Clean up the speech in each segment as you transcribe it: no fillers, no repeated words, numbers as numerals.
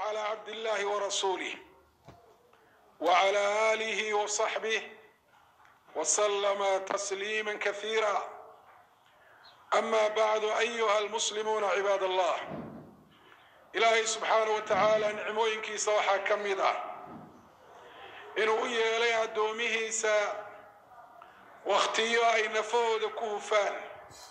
على عبد الله ورسوله وعلى آله وصحبه وسلم تسليما كثيرا. أما بعد أيها المسلمون عباد الله، إلهي سبحانه وتعالى نعموينكي سوحا كمدا إنو إيالي أدوميه سا واختيو أي نفود كوفان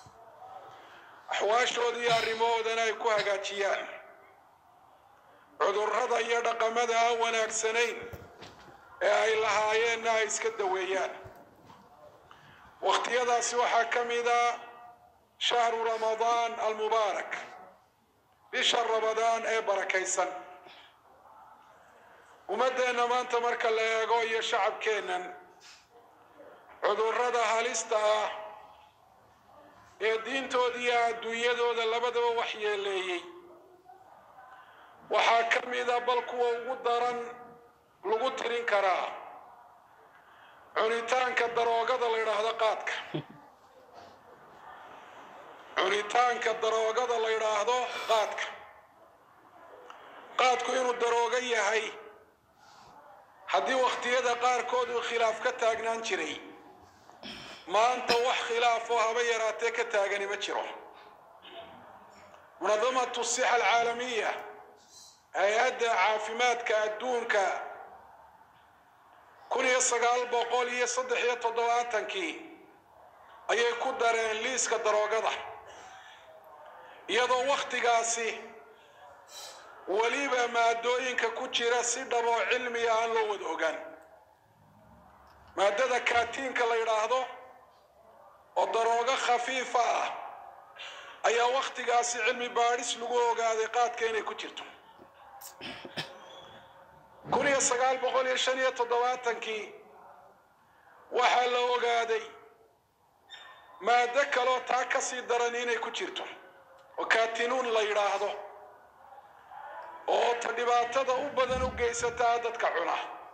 أحواشو دي الرمودنا يكوها قاتيان cudurrada iyo dhaqamada aan wanaagsanayn ee ay lahaayeenna ay iska daweeyaan. waqtiyadaasi waxaa ka mid ah shahru ramadaan almubaarak, bisha ramadaan ee barakaysan. ummadeenna maanta marka la eego iyo shacabkeennan, cudurrada halista ah ee diintooda iyo adduunyadooda labadaba waxyeeleeyey waxaa ka mid ah bal kuwa ugu daran lagu tirin karaa cunitaanka daroogada la yidhaahdo qaadka. cunitaanka daroogada la yidhaahdo qaadka. qaadku inuu daroogo yahay haddii wakhtiyada qaarkood uu khilaaf ka taagnaan jiray, maanta wax khilaaf oo haba yaraatee ka taagani ma jiro. munadamatu sixa alcaalamiya, hay-adda caafimaadka adduunka 1973 ayay ku dareen liiska daroogada, iyadoo wakhtigaasi weliba maadooyinka ku jira si dhaboo cilmiga aan loo wada ogaan. maadada kaatiinka la yidhaahdo oo daroogo khafiifa ah ayaa wakhtigaasi cilmi baadhis lagu ogaaday qaadka inay ku jirto. 1975 waxaa la ogaaday maado kaloo taa ka sii daran inay ku jirto oo kaatinuun la yidhaahdo, oo ta dhibaatada u badan u geysataa dadka cuna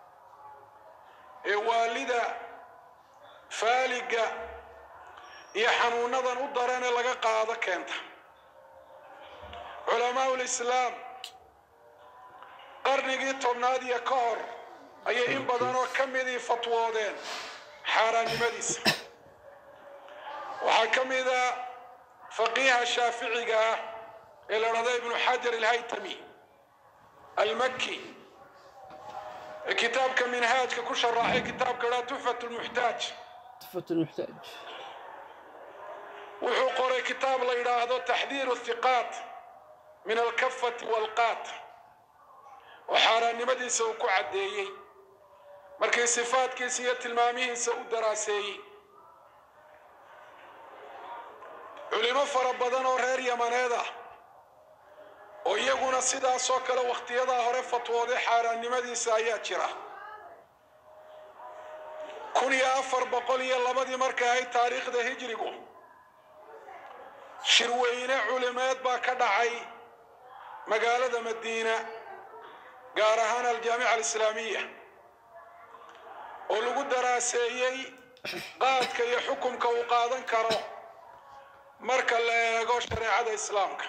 ee waalida, faaliga iyo xanuunadan u daran ee laga qaado keenta. culamaa ulislaam qarnigii 10aad iyo ka hor ayay in badan oo ka midii fatwoodeen xaaraannimadiisa. waxaa ka mid ah faqiiha shaaficiga ah ee la dhahdo ibnu xajar alhaytami almakki ee kitaabka minhaajka ku sharaxay kitaabka la tuhfat almuxtaaj. wuxuu qoray kitaab la yidhaahdo taxdiiru athiqaat min alkafati walqaat oo xaaraannimadiisa uu ku caddeeyey markii sifaadkiisa iyo tilmaamihiisa u daraaseeyey. culimo fara badan oo reer yamaneed ah oo iyaguna sidaasoo kale wakhtiyadaa hore fatwooday xaaraannimadiisa ayaa jira. 1402 markay ahayd taariikhda hijrigu, shirweyne culimeed baa ka dhacay magaalada madiina, gaar ahaan aljaamica alislaamiya, oo lagu daraaseeyey qaadka iyo xukunka uu qaadan karo marka la eego shareecada islaamka.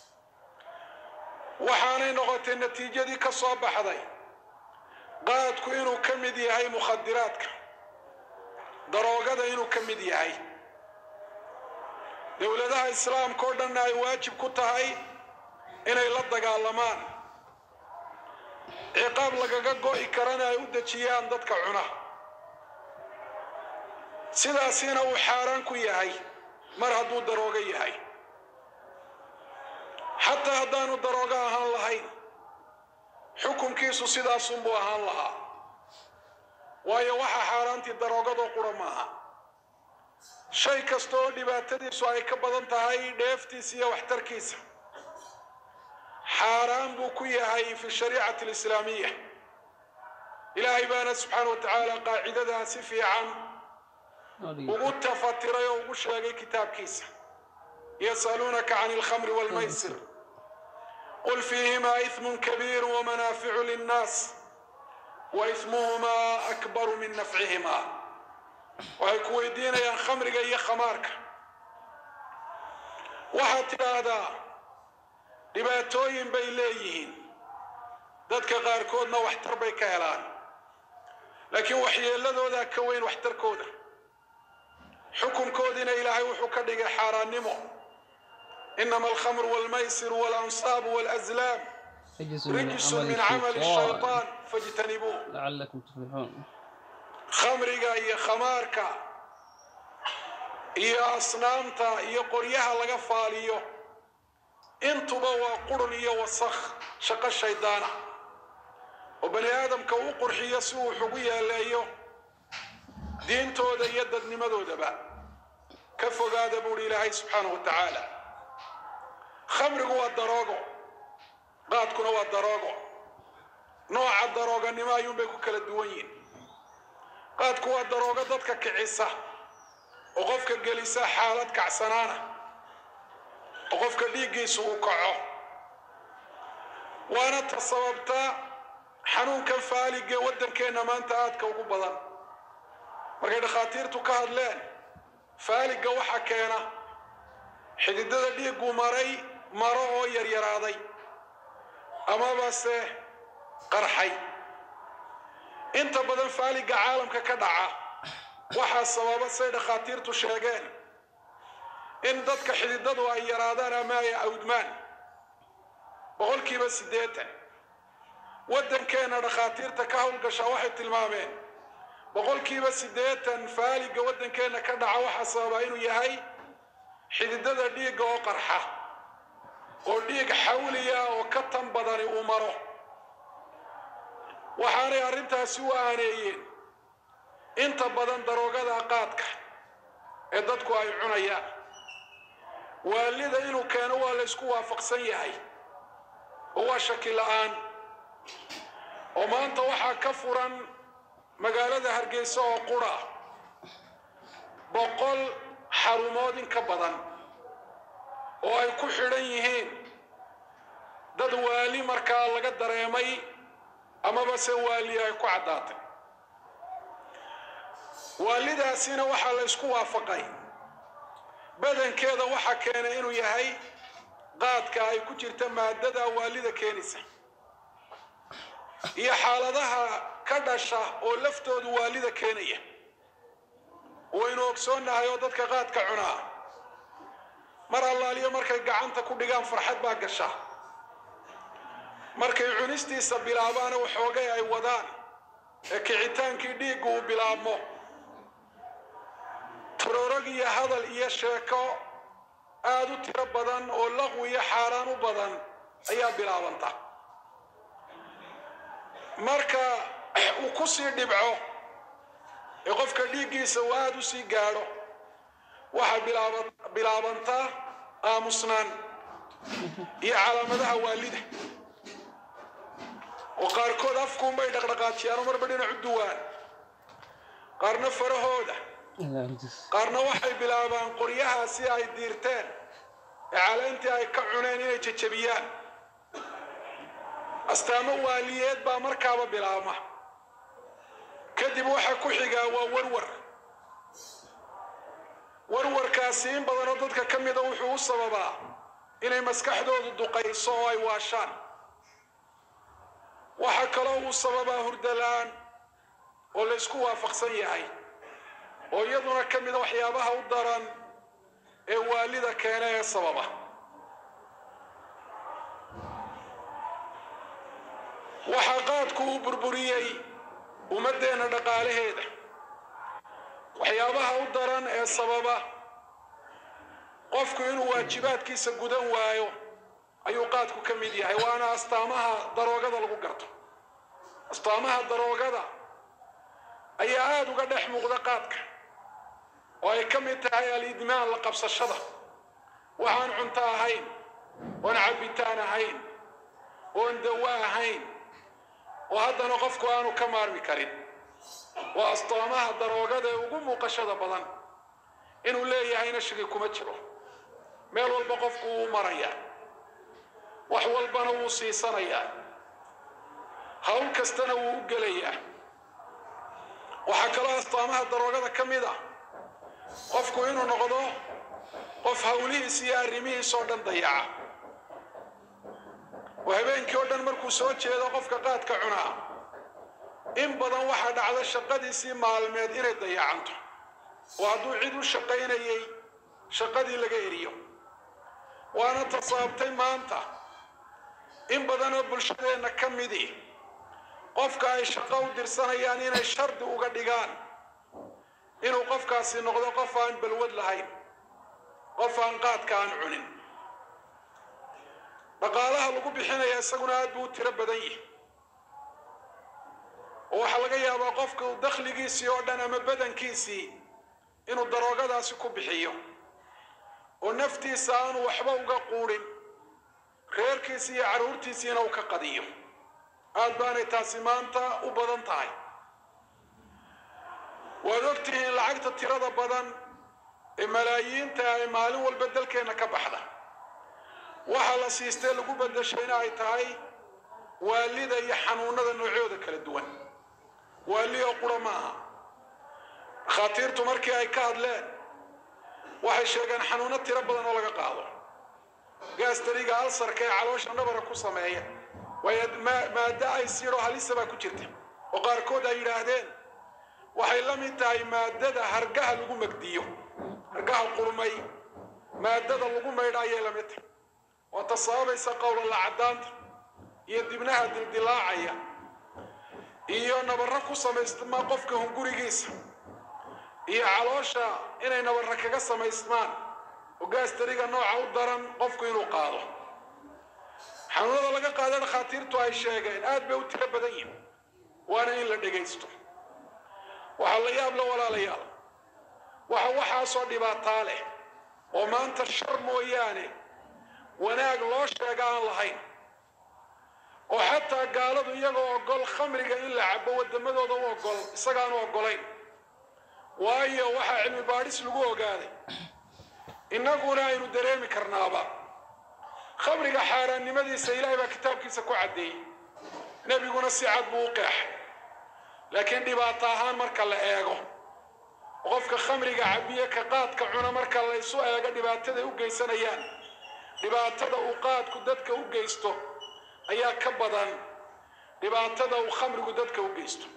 waxaanay noqotay natiijadii ka soo baxday qaadku inuu ka mid yahay mukhadiraadka, daroogada inuu ka mid yahay. dowladaha islaamka oo dhanna ay waajib ku tahay inay la dagaalamaan, ciqaab lagaga go'i karana ay u dejiyaan dadka cuna. sidaasina uu xaaraan ku yahay mar hadduu daroogo yahay. xataa haddaanu daroogo ahaan lahayn, xukunkiisu sidaasunbuu ahaan lahaa, waayo waxa xaaraantii daroogadoo qura maaha. shay kasta oo dhibaatadiisu ay ka badan tahay dheeftiisa iyo waxtarkiisa xaaraan buu ku yahay fi shariicati alislaamiya. ilaahay baana subxaana wa tacaala qaacidadaa si fiican ugu tafatiray oo ugu sheegay kitaabkiisa. yasaluunaka can alkhamri walmaysir qul fiihimaa ithmun kabiiru wamanaaficu linnaas wa ithmuhumaa akbaru min nafcihimaa. waxay ku weydiinayaan khamriga iyo khamaarka. waxaad tidhaahdaa dhibaatooyin bay leeyihiin, dadka qaarkoodna waxtar bay ka helaan laakiin waxyeeladooda ka weyn waxtarkooda xukunkoodina ilaahay wuxuu ka dhigay xaaraannimo inama alkhamru walmaysir walansaabu walazlaam رجس من عمل الشيطان فاجتنبوه لعلكم تفلحون خمرقا يا خماركا يا أصنامتا يا قريها لغا فاليو انتبا وقرن يا وسخ شقا الشيطانة وبني آدم كو قرحي يسوع حقويا لايو دين تودا يدد نمدو دبا كفو قادة بولي إلهي سبحانه وتعالى خمرقوا الدراغو qaadkuna waa daroogo nooca darooganimo ayuunbay ku kala duwan yihiin qaadku waa daroogo dadka kicisa oo qofka gelisa xaalad kacsanaana oo qofka dhiiggiisu uu kaco waana ta sababta xanuunkan faaliga waddankeenna maanta aadka ugu badan markay dhakhaatiirtu ka hadleen faaliga waxa keena xididada dhiiggu maro oo yaryaraaday أما بس قرحي أنت بدن فالق عالم كدعة وحى الصواب سيد خاطير تشاجان إن ضدك حديد وأي رادنا ما يعودمان بقول كي بس ديته ودن كان رخاطير تكهل كشواحد المامين بقول كي بس ديته فالق ودن كان كدعة وحى الصوابين يهي حديد ديق وقرحه وديق حوليا وكتم بدني أمره وحاري أرنتها سوانيين انت بدن دروغة قادك ادتكو اي عنايا والذا إنو كانوا ليسكوا فقسيهي هو شكل الآن وما انت وحا كفرا مقالة هرقيسة وقرى بقول حرمود كبدن oo ay ku xidhan yihiin dad waali markaa laga dareemay amaba se waali ay ku cadaatay waalidaasina waxa la isku waafaqay badankeeda waxa keenay inuu yahay qaadka ay ku jirta maadada waalida keenisa iyo xaaladaha ka dhasha oo laftoodu waalida keenaya waynu ogsoonahay oo dadka qaadka cunaa mar allaaliyo markay gacanta ku dhigaan farxad baa gasha markay cunistiisa bilaabaan waxoogay ay wadaan ee kicitaankii dhiiggu uu bilaabmo turorog iyo hadal iyo sheeko aad u tiro badan oo laqwi iyo xaaraan u badan ayaa bilaabanta marka uu ku sii dhibco ee qofka dhiiggiisa uu aad u sii gaadho waxa bilaabanta aamusnaan iyo calaamadaha waalida oo qaarkood afkuun bay dhaqdhaqaajiyaan marba dhinac u duwaan qaarna farahooda qaarna waxay bilaabaan qoryaha si ay diirteen ee caleentii ay ka cuneen inay jajabiyaan astaamo waaliyeed baa markaaba bilaabma kadib waxa ku xigaa waa warwarkaasi in badanoo dadka ka mida wuxuu u sababaa inay maskaxdoodu duqayso oo ay waashaan waxa kaloo uu sababaa hurdala'aan oo la isku waafaqsan yahay oo iyaduna ka mida waxyaabaha u daran ee waalida keena ee sababa waxa qaadku uu burburiyey ummaddeena dhaqaalaheeda waxyaabaha u daran ee sababa qofku inuu waajibaadkiisa gudan waayo ayuu qaadku ka mid yahay waana astaamaha daroogada lagu garto astaamaha daroogada ayaa aad uga dhex muuqda qaadka oo ay ka mid tahay alidmaan la qabsashada waxaan cunto ahayn oon cabitaan ahayn oon dawa ahayn oo haddana qofku aanu ka maarmi karin waa astaamaha daroogada ee ugu muuqashada badan inuu leeyahayna shaki kuma jiro meel walba qofku wuu marayaa wax walbana wuu siisanayaa hawl kastana wuu u gelayaa waxaa kaloo astaamaha daroogada ka mid ah qofku inuu noqdo qof hawlihiis iyo arrimihiis oo dhan dayaca وهبeenkii oo dhan markuu soo jeedo qofka qaadka cunaa in badan waxa dhacda shaqadiisii maalmeed inay dayacanto oo hadduu cid u shaqaynayay shaqadii laga eriyo waana tasaabtay maanta in badan oo bulshadeena ka midi qofka ay shaqo u dirsanayaan inay shardi uga dhigaan inuu qofkaasi noqdo qof aan balwad lahayn qof aan qaadka aan cunin dhaqaalaha lagu bixinayaa isaguna aad buu tiro badan yahay oo waxa laga yaabaa qofka dakhligiisii oo dhan ama badankiisii inuu daroogadaasi ku bixiyo oo naftiisa aanu waxba uga quudhin reerkiisii iyo carruurtiisiina uu ka qadiyo aad baanay taasi maanta u badan tahay waad ogtihiin lacagta tirada badan ee malaayiinta ay maalin walba dalkeenna ka baxda waxa la siistay lagu bedeshayna ay tahay waalida iyo xanuunada noocyada kala duwan waaliyo qura maaha khatiirtu markii ay ka hadleen waxay sheegeen xanuuno tiro badan oo laga qaado gaastariga alsarka ee caloosha nabara ku sameeya maada ay siro halisa baa ku jirta oo qaarkood ay yidhaahdeen waxay la mid tahay maadada hargaha lagu magdiyo hargaha qurmay maadada lagu maydha ayay la mid tahay oo tasaabaysa qowla la cadaanta iyo dibnaha dildilaacaya iyo nabarra ku samaystma qofka hungurigiisa iyo caloosha inay nabarra kaga samaysmaan oo gaastariga nooca u daran qofku inuu qaado xanuunada laga qaadana khatiirtu ay sheegeen aad bay u tiro badan yihiin waana in la dhegaysto waxaa la yaab la walaalayaal waxaasoo dhibaataa leh oo maanta shar mooyaane wanaag loo sheega aan lahayn oo xataa gaaladu iyagoo ogol khamriga in la cabo waddamadooda u ogol isagaanu ogolayn waayo waxaa cilmi baadhis lagu ogaaday innaguna aynu dareemi karnaaba khamriga xaaraannimadiisa ilaahay baa kitaabkiisa ku caddeeyey nebiguna si cad buu u qeexay laakiin dhibaato ahaan marka la eego qofka khamriga cabiye ka qaadka cuna marka la isu eego dhibaatada u geysanayaan dhibaatada uu qaadku dadka u geysto ayaa ka badan dhibaatada uu khamrigu dadka u geysto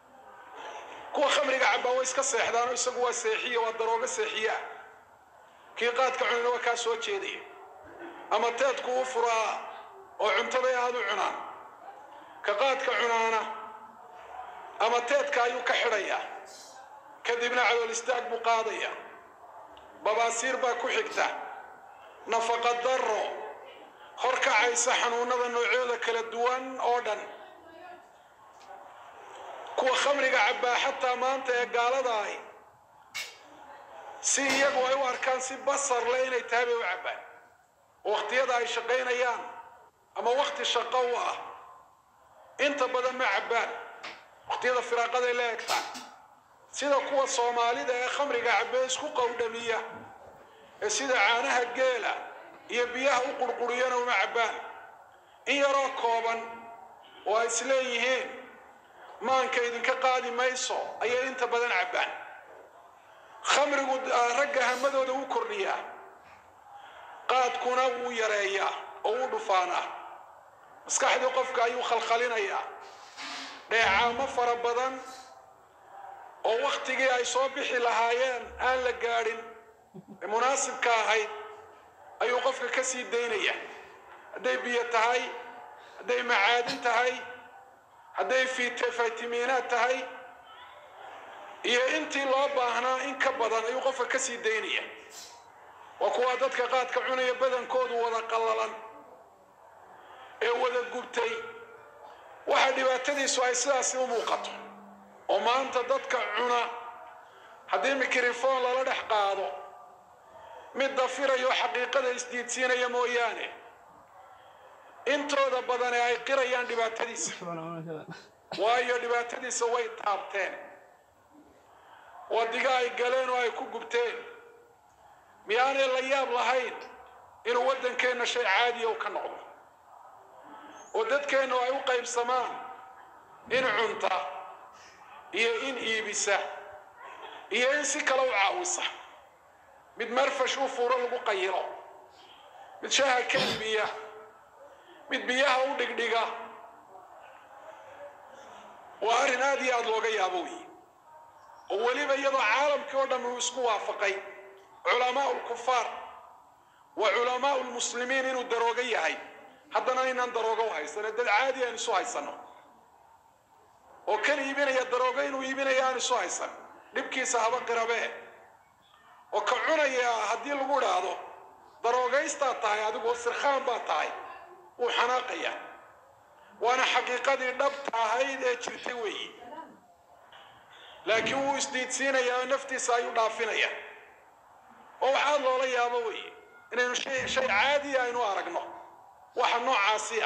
kuwa khamriga cabaa way iska seexdaan oo isagu waa seexiye waa darooga seexiya kii qaadka cunana waa kaa soo jeedaya ama teedku u furaa oo cuntada aad u cunaan ka qaadka cunaana ama teedka ayuu ka xidhayaa kadibna calool istaag buu qaadaya babaasiir baa ku xigta nafaqa darro horkacaysa xanuunada noocyada kala duwan oo dhan kuwa khamriga cabaa xataa maanta ee gaalada ahi si iyagu ay u arkaan si basar leh inay tahay bay u cabbaan waqtiyada ay shaqaynayaan ama waqti shaqo u ah inta badan ma cabbaan waqtiyada firaaqaday la egtaan sida kuwa soomaalida ee khamriga cabee isku qowdhamiya ee sida caanaha geela iyo biyaha u qurquriyana uma cabbaan in yaroo kooban oo ay isleeyihiin maanka idinka qaadi mayso ayay inta badan cabbaan khamrigu ragga hamadooda u kordhiyaa qaadkuna wuu yareeyaa oo wuu dhufaanaa maskaxdii qofka ayuu khalkhalinayaa dheecaamo fara badan oo waqtigii ay soo bixi lahaayeen aan la gaadhin ee munaasibka ahayd ayuu qofka ka sii daynaya hadday biyo tahay hadday macaadin tahay hadday faytamiinaad tahay iyo intii loo baahnaa in ka badan ayuu qofka ka sii daynaya waa kuwa dadka qaadka cunaya badankoodu wada qallalan ee wada gubtay waxa dhibaatadiisu ay sidaasi u muuqato oo maanta dadka cuna haddii mikrofoon lala dhex qaado mid dafirayo xaqiiqada isdiidsiinaya mooyaane intooda badan ay qirayaan dhibaatadiisa waayo dhibaatadiisa way taabteen wadiga ay galeen oo ay ku gubteen miyaanay la yaab lahayn inuu waddankeenna shay caadiya u ka noqdo oo dadkeennu ay u qaybsamaan in cunta iyo in iibisa iyo in si kale u caawisa mid marfash u furo lagu qayilo mid shaaha ka iibiya mid biyaha u dhigdhiga waa arrin aad iyo aad looga yaabo wey oo weliba iyadoo caalamkii oo dhan uu isku waafaqay culamaa ulkufaar wa culamaa ulmuslimiin inuu darooga yahay haddana inaan darooga u haysano dad caadi aan isu haysano oo kan iibinaya darooga inuu iibinaya aan isu haysan dhibkiisa haba qirabee oo ka cunaya haddii lagu idhaahdo daroogaystaa tahay adigoo sirkhaan baa tahay wuu xanaaqaya وانا حقيقتي دبت هايد اجرتي وي لكن هو استيدسينا يا نفتي سايو دافينيا او حال لولا يابا وي انه شيء عادي انو ارغنو waxa noocaasiya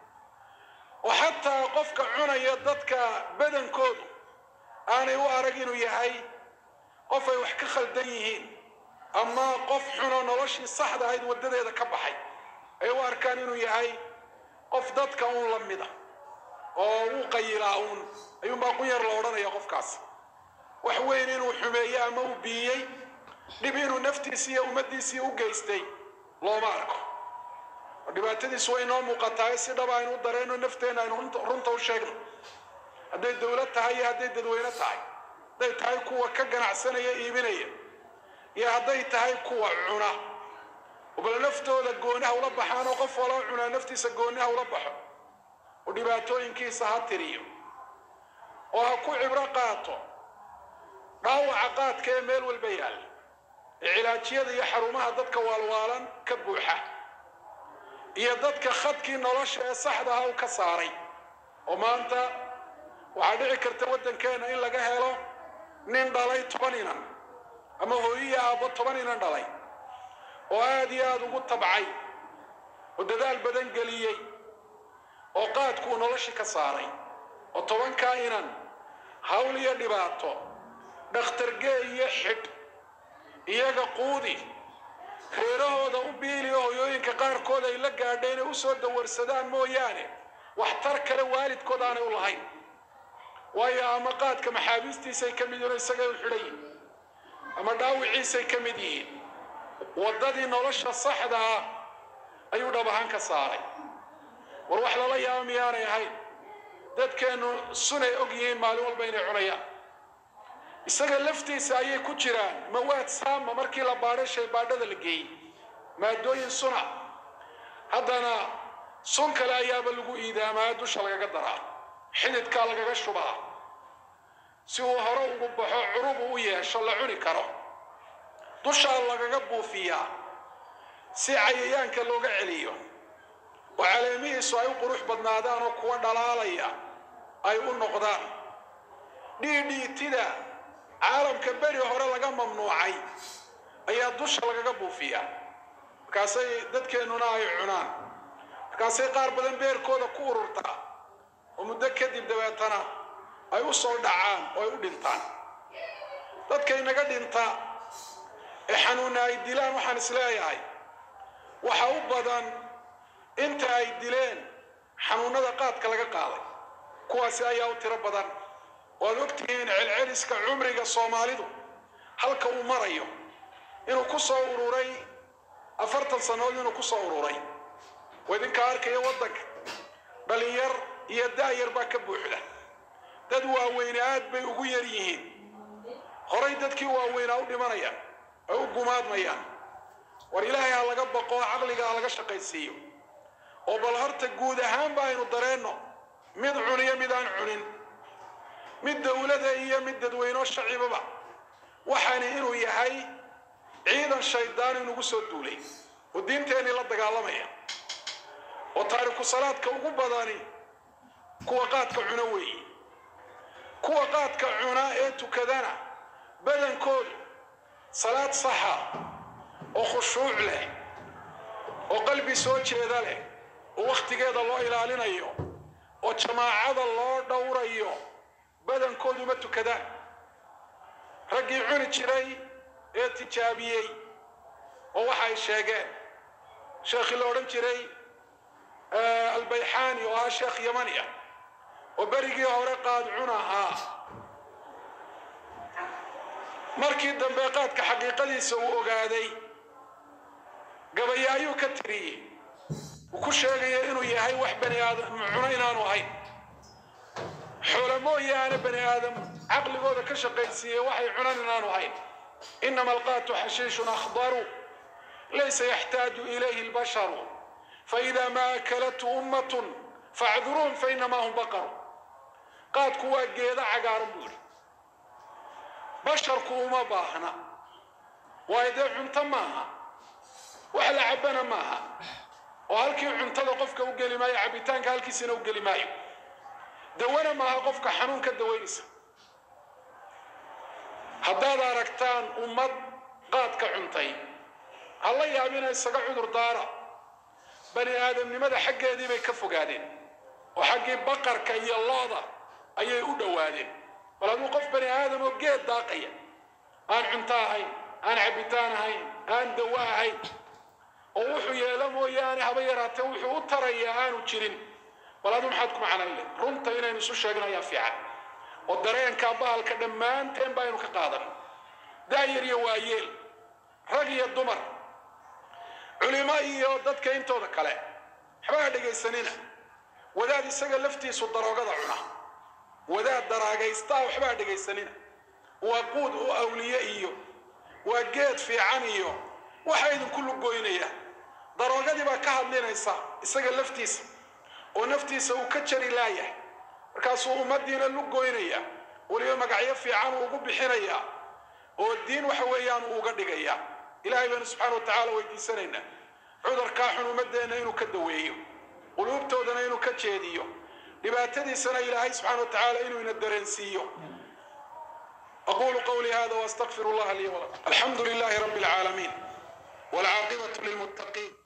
oo hatta qofka cunaya dadka badankoodu aanay u arag inuu yahay qof ay wax ka khaldan yihiin ama qof xuno noloshii saxda ahayd wadadeeda ka baxay ay u arkaan inuu yahay qof dadka uu la mid ah oo uu qayilaawn ayuu ma ku yar la oranaya qofkaas wax weyn inuu xumeeyo ama uu biyay dib inuu naftiisa iyo ummadiisa u geystay looma arko dhibaatadiisu way noo muuqataa si dhab ah inuu dareeno nafteena inuu runta u sheegno hadday dawlad tahay iyo hadday dadweyne tahay hadday tahay kuwa ka ganacsanaya iibinaya iyo hadday tahay kuwa cuna وبل نفتو لقونها ولا بحانو قف ولا عنا نفتي سقونها ولا بحو ودباتوين كيسا هاتريو وهكو عبرقاتو راو عقات كيميل والبيال علاجية دي يحرمها ضدك والوالا كبوحة هي ضدك خدكي نولش صحدها وكساري وما انت وعدعي كرتودن كان إلا قهلو نين دالي طبانينا أما هو هي أبو طبانينا دالي وهذه هذا قد طبعي وددال بدن قليي وقاد كون الله كساري وطبعا كائنا هاولي اللباتو دخترقي يحد إياقا قودي خيره دا أبيلي ويوين كقار كودا يلقى ديني وسود دور سدان موياني واحترك لوالد كوداني والهين ويا مقاد كمحابيستي سيكمدون السقاء الحلي أما داوعي سيكمدين wadadii nolosha saxda ah ayuu dhabahan ka saaray war wax la yaamiyaanay ahayn dadkeenu sunay og yihiin maalin walba inay cunayaan isaga laftiisa ayay ku jiraan mawaad saama markii la baadhay shay baadhada la geeyay maadooyin suna haddana sun kale ayaaba lagu iidaamaa dusha lagaga daraa xididka lagaga shubaa si uu hore ugu baxo curub u yeesho la cuni karo dusha lagaga buufiyaa si cayayaanka looga celiyo oo caleemihiisu ay u qurux badnaadaan oo kuwa dhalaalaya ay u noqdaan dhiidhiitida caalamka beri hore laga mamnuucay ayaa dusha lagaga buufiyaa markaasay dadkeenuna ay cunaan markaasay qaar badan beerkooda ku ururtaa oo muddo kadib dabeetana ay u soo dhacaan oo ay u dhintaan dadka inaga dhinta xanuuna ay dilaan waxaan isleeyahay waxa u badan inta ay dileen xanuunada qaadka laga qaaday kuwaasi ayaa u tiro badan waad ogtihiin celceliska cumriga Soomaalidu halka uu marayo inuu ku soo ururay 40 sanadood inuu ku soo ururay wadinka arkaya wadanka dhalinyar iyo daayar baa ka buuxda dad waaweyn aad bay ugu yar yihiin horay dadkii waaweynaa u dhimanayaan أو قماد ميان وريلاها على قبقة عقلها على قشة قيسيو وبالهرت الجود هم باين الضرينه مد عنيا مدان عنين مد دولة هي مد دوينو الشعب بقى وحنينو يهي عيدا الشيطان نقص الدولي والدين تاني لدق على ميا وتارك الصلاة كوكب بداني كوقات كعنوي كوقات كعناء كذنا بدن كل صلاة صحة وخشوع له وقلبي سوتش له ووقت قيد الله إلى علينا يوم وجماعة الله دور يوم بدن كل متو كذا رجعوني شري اتجابيي ووحي الشاقين شيخ اللورن شري البيحاني وها شيخ يمانية وبرقي ورقاد عناها markii dambe qaadka xaqiiqadiisa uu ogaaday gabayaayu ka tiriyay وكشاقية إنه يهي وح بني آدم معنا إنه هاي حلمو يانا بني آدم عقل قوة كشقيسية وحي عنان إنه هاي إنما القات حشيش أخضر ليس يحتاج إليه البشر فإذا ما أكلته أمة فاعذرون فإنما هم بقر قاد كوا جيدا عقار بوري بشر كوما باهنا وإذا عنت ماها وحلا عبنا ماها وهالكي عنت قفك وقلي ماي عبيتانك هالكي سنة وقلي ماي دوانا ماها قفك حنون كالدوينيسة هداد أركتان أمد قادك عنتي الله يامينا يساق عذر دارا بني آدم لماذا حقا دي بيكفوا قادين وحقي بقر كي الله أي يقولوا وادين ولا نوقف بني آدم وبقيت داقية أنا عنتاهي أنا عبيتانهي أنا دواهي ووحو يلمو ياني هبيراته وحو تريا أنا وشيرين ولا دون حدكم عنا اللي رنتا إنا نسو شاقنا يا فيعان والدرين كابال كدمان تين باينو كقادر داير يواييل رقي الدمر علمائي وددك انتو ذكالي حبا دقيسانينا wadaad isaga laftiisu daroogada cuna wadaad daraagaysta waxba dhageysanina waa quud oo awliye iyo waa geed fiican iyo waxa idin kullu gooynaya daroogadii baa ka hadlinaysa isaga laftiisa oo naftiisa uu ka jari laayahay markaas uu umadiina lu gooynaya waliba magacyo fiican ugu bixinaya oo diin waxa weeyaan uga dhigaya ilaahay baan subhanahu wa ta'ala weydiisanayna cudurka xun umadeena inuu ka daweeyo قلوبتودنا إنه كتشيديو لبعتدي سنة إلهي سبحانه وتعالى إنه يندرنسيو أقول قولي هذا وأستغفر الله لي ولكم الحمد لله رب العالمين والعاقبة للمتقين